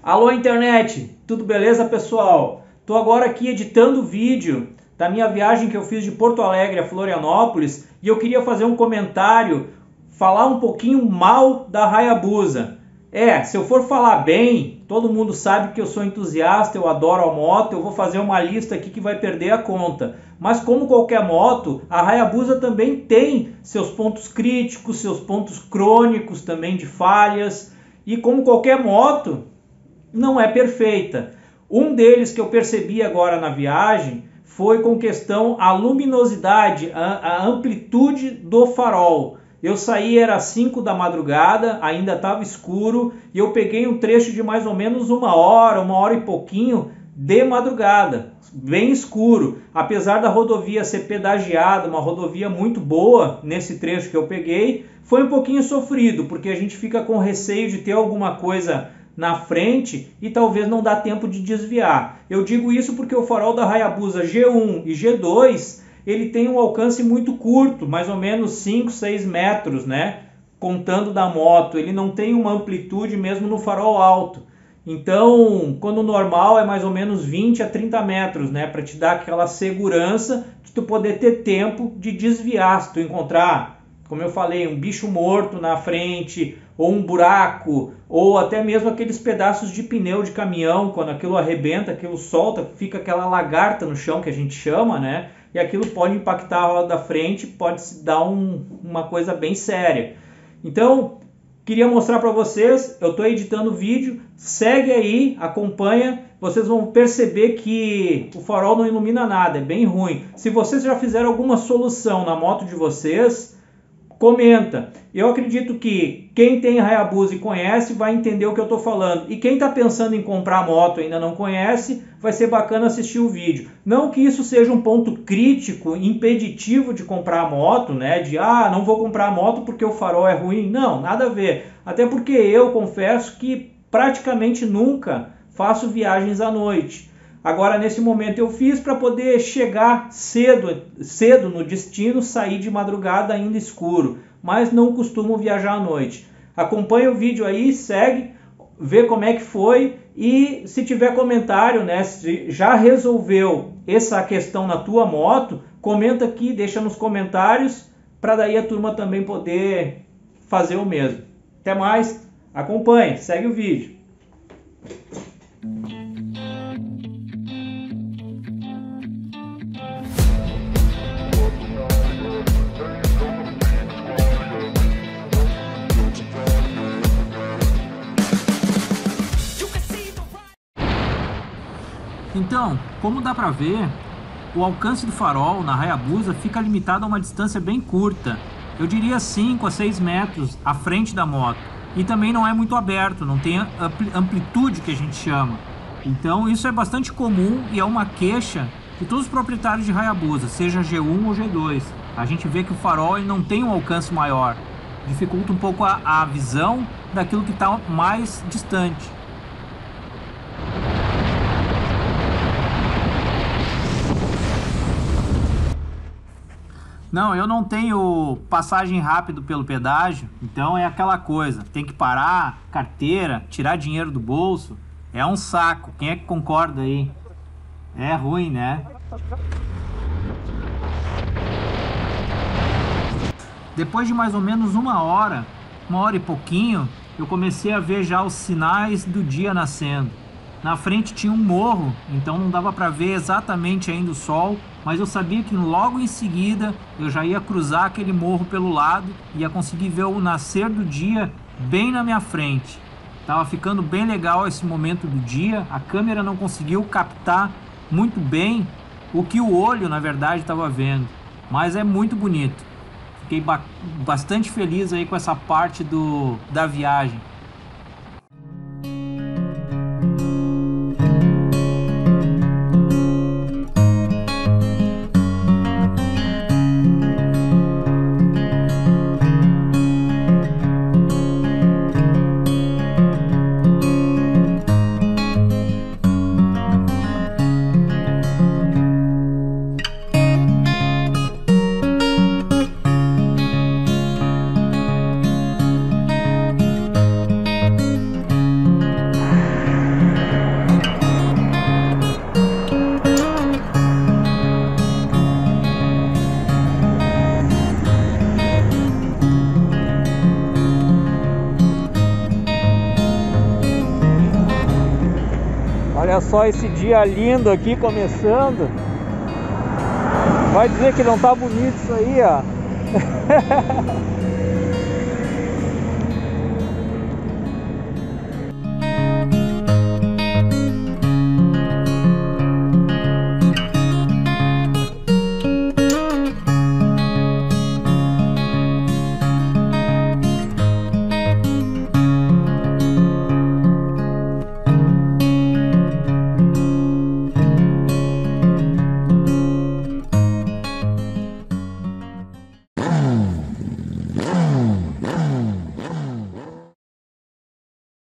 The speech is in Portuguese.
Alô internet, tudo beleza pessoal? Estou agora aqui editando o vídeo da minha viagem que eu fiz de Porto Alegre a Florianópolis e eu queria fazer um comentário, falar um pouquinho mal da Hayabusa. Se eu for falar bem, todo mundo sabe que eu sou entusiasta, eu adoro a moto, eu vou fazer uma lista aqui que vai perder a conta. Mas como qualquer moto, a Hayabusa também tem seus pontos críticos, seus pontos crônicos também de falhas. E como qualquer moto, não é perfeita. Um deles que eu percebi agora na viagem foi com questão à luminosidade, a amplitude do farol. Eu saí, era 5 da madrugada, ainda estava escuro, e eu peguei um trecho de mais ou menos uma hora e pouquinho de madrugada, bem escuro. Apesar da rodovia ser pedagiada, uma rodovia muito boa nesse trecho que eu peguei, foi um pouquinho sofrido, porque a gente fica com receio de ter alguma coisa na frente e talvez não dá tempo de desviar. Eu digo isso porque o farol da Hayabusa G1 e G2 ele tem um alcance muito curto, mais ou menos 5, 6 metros, né? Contando da moto, ele não tem uma amplitude mesmo no farol alto. Então, quando normal é mais ou menos 20 a 30 metros, né? Para te dar aquela segurança de tu poder ter tempo de desviar. Se tu encontrar, como eu falei, um bicho morto na frente, ou um buraco, ou até mesmo aqueles pedaços de pneu de caminhão, quando aquilo arrebenta, aquilo solta, fica aquela lagarta no chão que a gente chama, né? E aquilo pode impactar a roda da frente, pode dar uma coisa bem séria. Então, queria mostrar para vocês, eu estou editando o vídeo, segue aí, acompanha, vocês vão perceber que o farol não ilumina nada, é bem ruim. Se vocês já fizeram alguma solução na moto de vocês, comenta. Eu acredito que quem tem Hayabusa e conhece vai entender o que eu estou falando. E quem está pensando em comprar moto e ainda não conhece, vai ser bacana assistir o vídeo. Não que isso seja um ponto crítico, impeditivo de comprar a moto, né? De, não vou comprar a moto porque o farol é ruim. Não, nada a ver. Até porque eu confesso que praticamente nunca faço viagens à noite. Agora, nesse momento eu fiz para poder chegar cedo no destino, sair de madrugada ainda escuro, mas não costumo viajar à noite. Acompanha o vídeo aí, segue, vê como é que foi e se tiver comentário, né, se já resolveu essa questão na tua moto, comenta aqui, deixa nos comentários, para daí a turma também poder fazer o mesmo. Até mais, acompanhe, segue o vídeo. Então, como dá para ver, o alcance do farol na Hayabusa fica limitado a uma distância bem curta. Eu diria 5 a 6 metros à frente da moto. E também não é muito aberto, não tem amplitude que a gente chama. Então isso é bastante comum e é uma queixa de todos os proprietários de Hayabusa, seja G1 ou G2. A gente vê que o farol ele não tem um alcance maior. Dificulta um pouco a visão daquilo que está mais distante. Não, eu não tenho passagem rápido pelo pedágio, então é aquela coisa, tem que parar, carteira, tirar dinheiro do bolso, é um saco. Quem é que concorda aí? É ruim, né? Depois de mais ou menos uma hora e pouquinho, eu comecei a ver já os sinais do dia nascendo. Na frente tinha um morro, então não dava para ver exatamente ainda o sol, mas eu sabia que logo em seguida eu já ia cruzar aquele morro pelo lado e ia conseguir ver o nascer do dia bem na minha frente. Tava ficando bem legal esse momento do dia, a câmera não conseguiu captar muito bem o que o olho na verdade estava vendo, mas é muito bonito. Fiquei bastante feliz aí com essa parte da viagem. Olha só esse dia lindo aqui começando. Vai dizer que não tá bonito isso aí, ó.